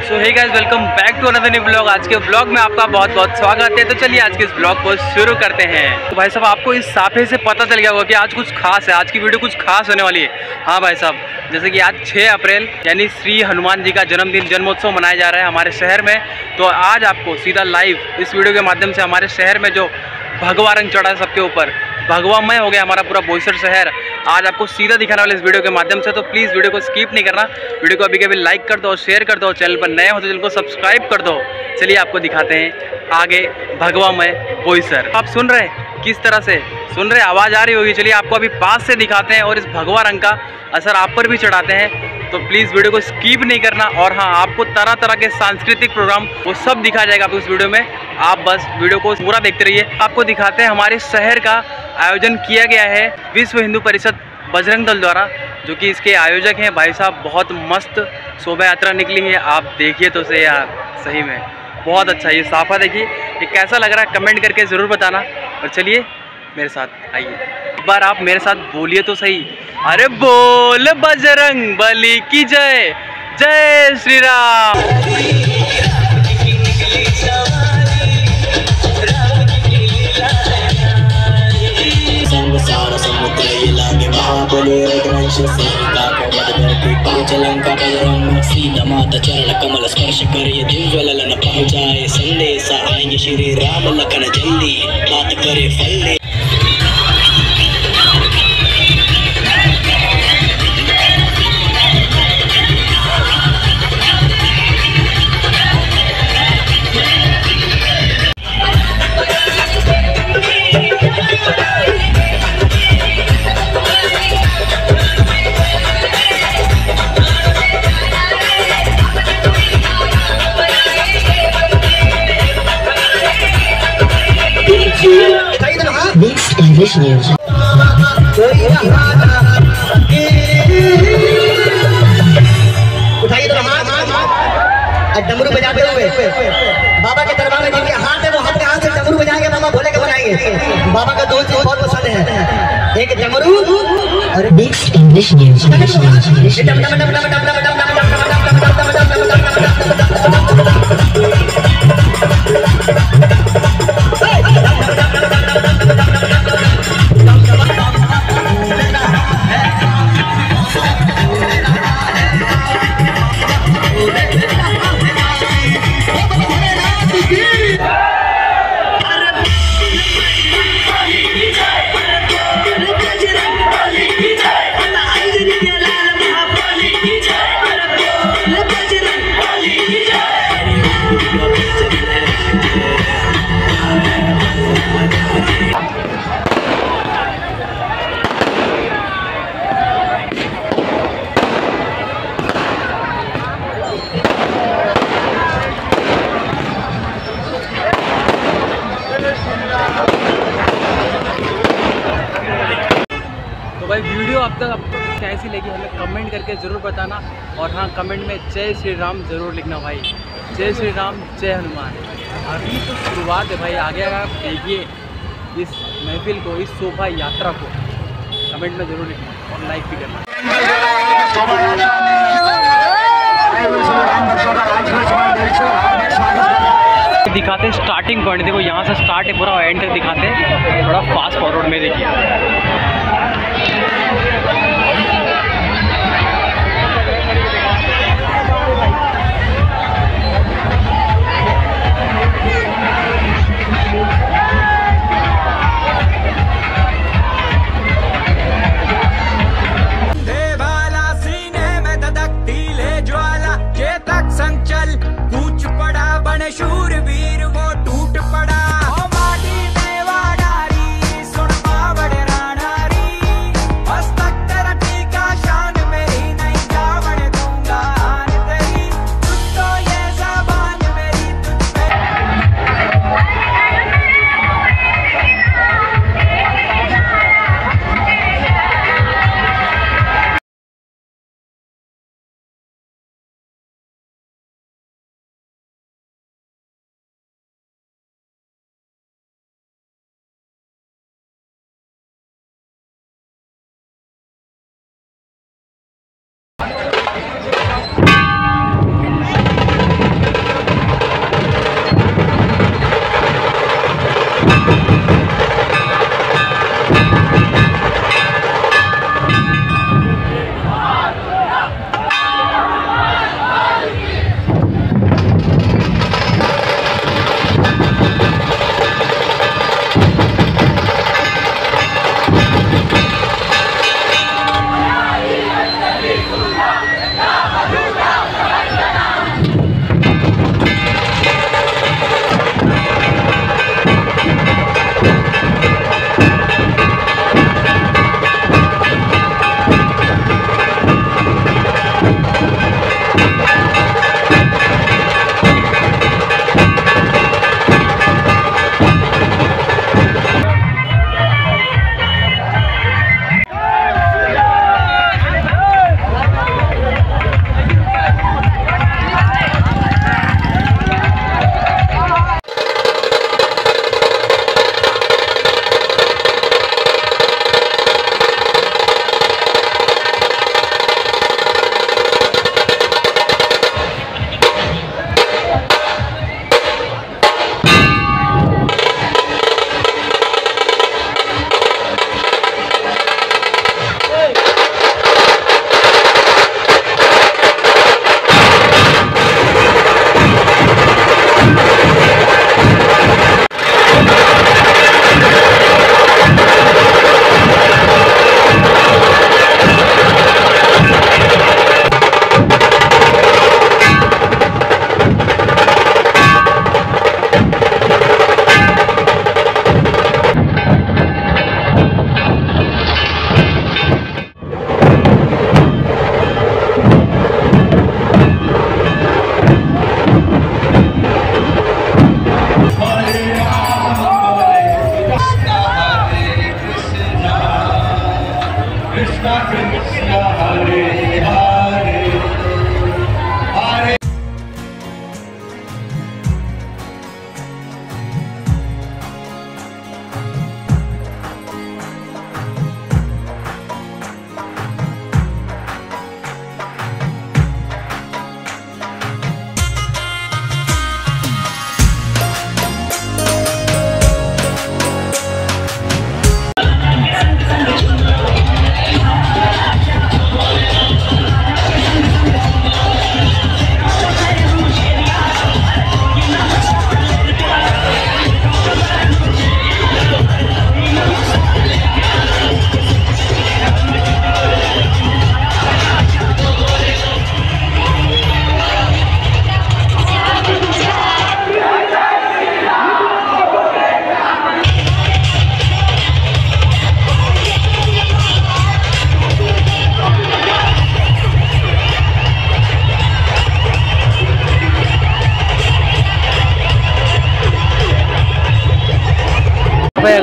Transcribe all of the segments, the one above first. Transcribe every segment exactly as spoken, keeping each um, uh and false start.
So hey guys, welcome back to another new blog. आज के blog में आपका बहुत बहुत स्वागत है। तो चलिए आज के इस ब्लॉग को शुरू करते हैं। तो भाई साहब, आपको इस साफे से पता चल गया होगा कि आज कुछ खास है, आज की वीडियो कुछ खास होने वाली है। हाँ भाई साहब, जैसे कि आज छः अप्रैल यानी श्री हनुमान जी का जन्मदिन जन्मोत्सव मनाया जा रहा है हमारे शहर में। तो आज आपको सीधा लाइव इस वीडियो के माध्यम से हमारे शहर में जो भगवा रंग चढ़ा है सबके ऊपर, भगवामय हो गया हमारा पूरा बोईसर शहर, आज आपको सीधा दिखाने वाले इस वीडियो के माध्यम से। तो प्लीज़ वीडियो को स्किप नहीं करना, वीडियो को अभी के अभी लाइक कर दो, शेयर कर दो, चैनल पर नए हो तो चैनल को सब्सक्राइब कर दो। चलिए आपको दिखाते हैं आगे भगवामय बोईसर। आप सुन रहे हैं, किस तरह से सुन रहे, आवाज़ आ रही होगी। चलिए आपको अभी पास से दिखाते हैं और इस भगवा रंग का असर आप पर भी चढ़ाते हैं। तो प्लीज़ वीडियो को स्किप नहीं करना। और हाँ, आपको तरह तरह के सांस्कृतिक प्रोग्राम वो सब दिखाया जाएगा आपको इस वीडियो में। आप बस वीडियो को पूरा देखते रहिए। आपको दिखाते हैं हमारे शहर का आयोजन किया गया है विश्व हिंदू परिषद बजरंग दल द्वारा, जो कि इसके आयोजक हैं भाई साहब। बहुत मस्त शोभा यात्रा निकली है, आप देखिए तो सही यार, सही में बहुत अच्छा। ये साफा देखिए, ये कैसा लग रहा है कमेंट करके ज़रूर बताना। और चलिए मेरे साथ आइए, एक बार आप मेरे साथ बोलिए तो सही, अरे बोल बजरंग बली की जय, जय श्री राम। सीता माता चरण कमल स्पर्श करिए, दिव्य ललन पहुँचाए संदेशा, आएंगे श्री राम लखन जल्दी, बात करे फल। Next English News. उठाइए तो हाथ, डमरू बजाते हुए बाबा के दरबार में जिनके हाथ है वो हाथ के हाथ से डमरू बजाएंगे, बाबा भोले के बनाएंगे। बाबा का दो चीज बहुत पसंद है, एक डमरू और Next English News. English News. English भाई वीडियो अब तक आपको कैसी लगी हमें कमेंट करके ज़रूर बताना। और हाँ, कमेंट में जय श्री राम ज़रूर लिखना भाई, जय श्री राम जय हनुमान। अभी तो शुरुआत है भाई, आगे अगर आप देखिए इस महफिल को, इस शोभा यात्रा को, कमेंट में ज़रूर लिखना और लाइक भी करना। दिखाते स्टार्टिंग पॉइंट, देखो यहाँ से स्टार्ट है पूरा, एंटर दिखाते थोड़ा फास्ट फॉरवर्ड में देखिए। शूरवीर वो टूट पड़ा, ओ माटी में वाडारी सुन बावड़ राणारी।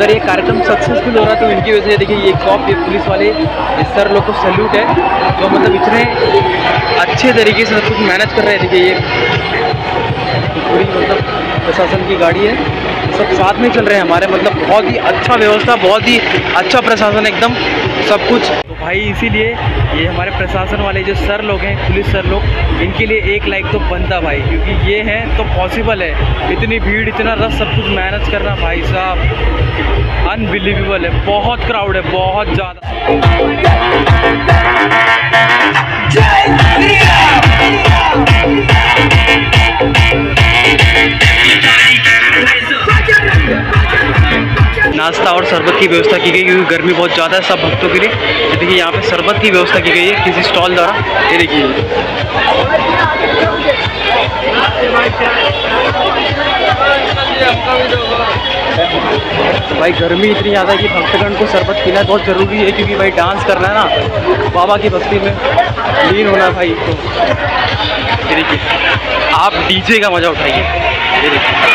अगर ये कार्यक्रम सक्सेसफुल हो रहा है तो इनकी वजह से देखिए ये कॉप, ये पुलिस वाले, ये सर लोग को सैल्यूट है जो मतलब इतने अच्छे तरीके से सब कुछ मैनेज कर रहे हैं। देखिए ये पूरी मतलब प्रशासन की गाड़ी है, सब साथ में चल रहे हैं हमारे, मतलब बहुत ही अच्छा व्यवस्था, बहुत ही अच्छा प्रशासन, एकदम सब कुछ। तो भाई इसीलिए ये हमारे प्रशासन वाले जो सर लोग हैं, पुलिस सर लोग, इनके लिए एक लाइक तो बनता भाई, क्योंकि ये हैं तो पॉसिबल है। इतनी भीड़, इतना रस, सब कुछ मैनेज करना भाई साहब अनबिलीवेबल है। बहुत क्राउड है, बहुत ज़्यादा। नाश्ता और शरबत की व्यवस्था की गई क्योंकि गर्मी बहुत ज़्यादा है सब भक्तों के लिए। तो देखिए यहाँ पे शरबत की व्यवस्था की गई है किसी स्टॉल द्वारा। ये देखिए भाई गर्मी इतनी ज़्यादा है कि भक्तगण को शरबत पीना बहुत ज़रूरी है, क्योंकि भाई डांस करना है ना, बाबा की भक्ति में लीन होना भाई। तो ये देखिए आप डीजे का मज़ा उठाइए। ये देखिए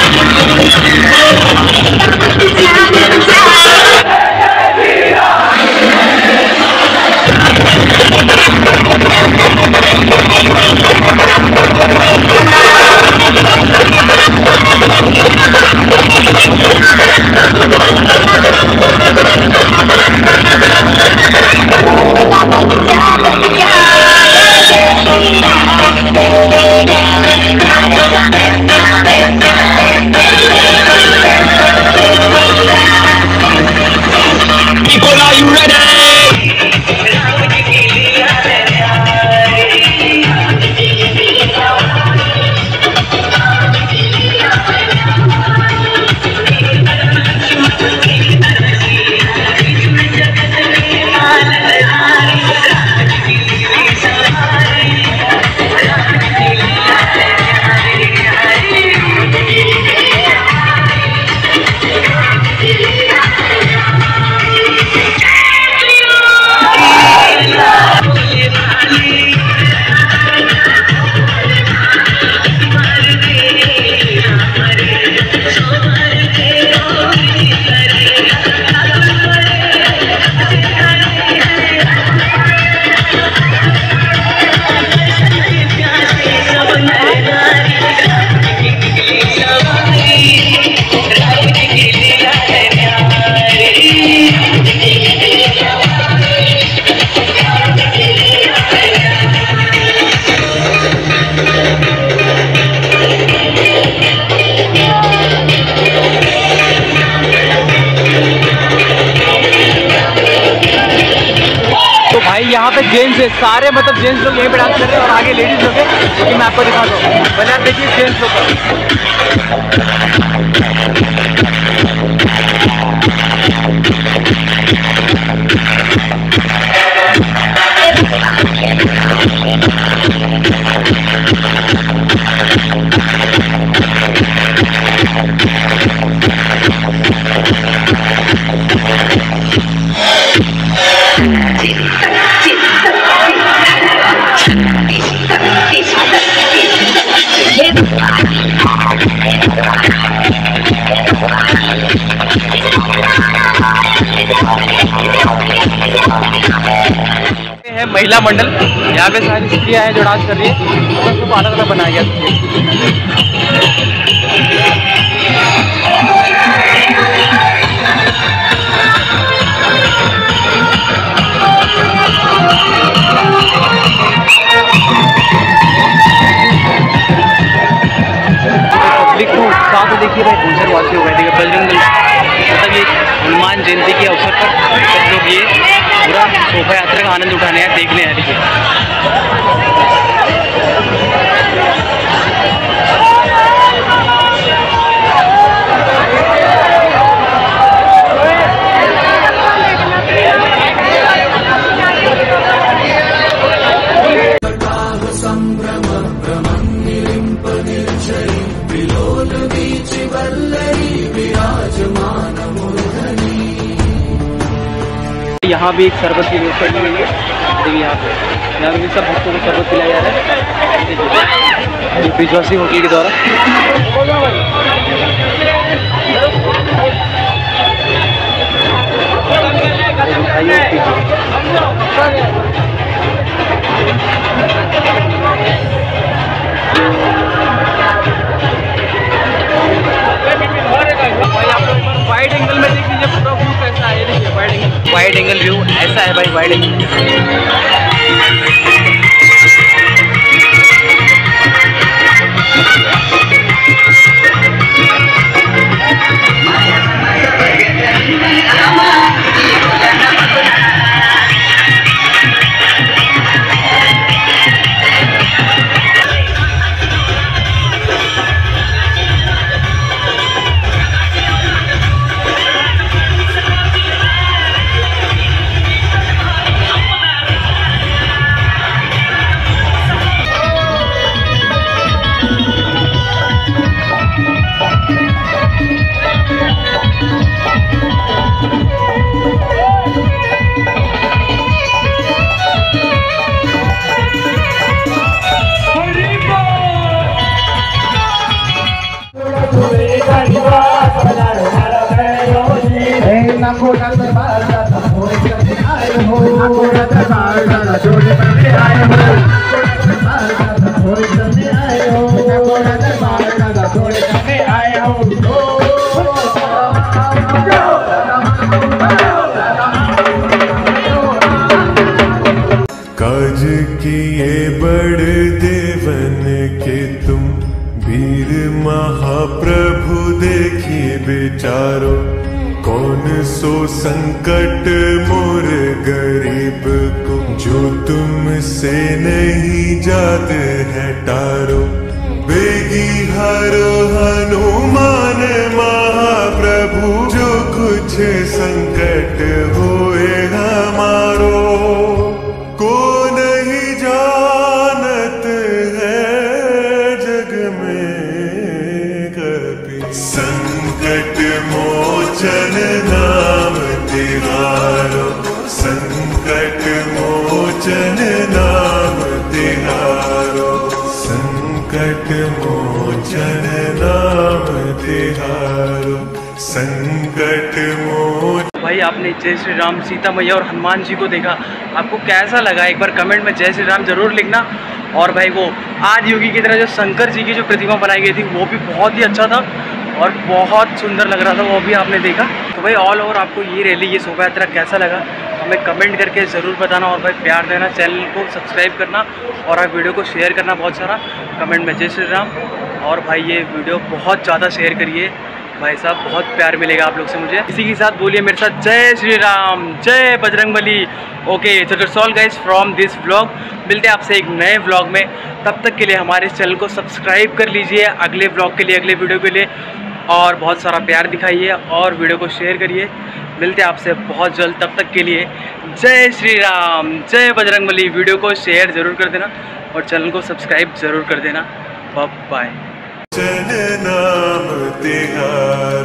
यहाँ पे जेंट्स है सारे, मतलब जेंट्स लोग यहीं पे डांस कर रहे हैं और आगे लेडीज लोग हैं, क्योंकि मैं आपको दिखाता हूँ। पहले आप देखिए जेंट्स लोग है महिला मंडल। यहाँ पे सारी स्त्रियाँ हैं जो डांस कर रही है, तो सबको अलग अलग बनाया गया पब्लिक को उत्साह तो देखिए भाई गुजर वासी हो गए। देखिए बजरंग दल मतलब ये हनुमान जयंती के अवसर पर सब लोग ये पूरा शोभा यात्रा का आनंद उठाने हैं, देखने हैं। देखिए यहाँ भी एक शरबत की व्यवस्था की गई है। देखिए यहाँ पे यहाँ पे भी सब भक्तों को शरबत पिलाया जा रहा है। देखिए ब्रिजवासी होटल के द्वारा। वाइड एंगल में देख लीजिए पूरा व्यू कैसा है। देखिए wide angle wide angle view ऐसा है भाई, वाइड एंगल। गोरा दरबार दादा थोड़े करने आए हो, गोरा दरबार दादा थोड़े करने आए हो, गोरा दरबार दादा थोड़े करने आए हो, गोरा दरबार दादा थोड़े करने आए हो। काज किए बड़ देवन के तुम वीर महाप्रभु देखिए बेचारो, कौन सो संकट मोर गरीब को जो तुमसे नहीं जात है टारो। बेगी हरो हनुमान महाप्रभु जो कुछ संकट होए हमारो, को नहीं जानत है जग में कभी। संकट मोचन नाम तिहारो, संकट मोचन नाम तिहारो, संकट मोचन नाम तिहारो, संकट मोचन। भाई आपने जय श्री राम, सीता मैया और हनुमान जी को देखा, आपको कैसा लगा एक बार कमेंट में जय श्री राम जरूर लिखना। और भाई वो आदि योगी की तरह जो शंकर जी की जो प्रतिमा बनाई गई थी वो भी बहुत ही अच्छा था और बहुत सुंदर लग रहा था, वो भी आपने देखा। तो भाई ऑल ओवर आपको ये रैली, ये शोभा यात्रा कैसा लगा हमें कमेंट करके ज़रूर बताना। और भाई प्यार देना, चैनल को सब्सक्राइब करना और आप वीडियो को शेयर करना बहुत सारा, कमेंट में जय श्री राम। और भाई ये वीडियो बहुत ज़्यादा शेयर करिए भाई साहब, बहुत प्यार मिलेगा आप लोग से मुझे। इसी के साथ बोलिए मेरे साथ जय श्री राम, जय बजरंगबली। ओके तो that's all guys from this vlog. मिलते हैं आपसे एक नए व्लॉग में, तब तक के लिए हमारे चैनल को सब्सक्राइब कर लीजिए अगले व्लॉग के लिए, अगले वीडियो के लिए, और बहुत सारा प्यार दिखाइए और वीडियो को शेयर करिए। मिलते हैं आपसे बहुत जल्द, तब तक के लिए जय श्री राम, जय बजरंगबली। वीडियो को शेयर ज़रूर कर देना और चैनल को सब्सक्राइब ज़रूर कर देना। Bye bye. नाम तिहारो।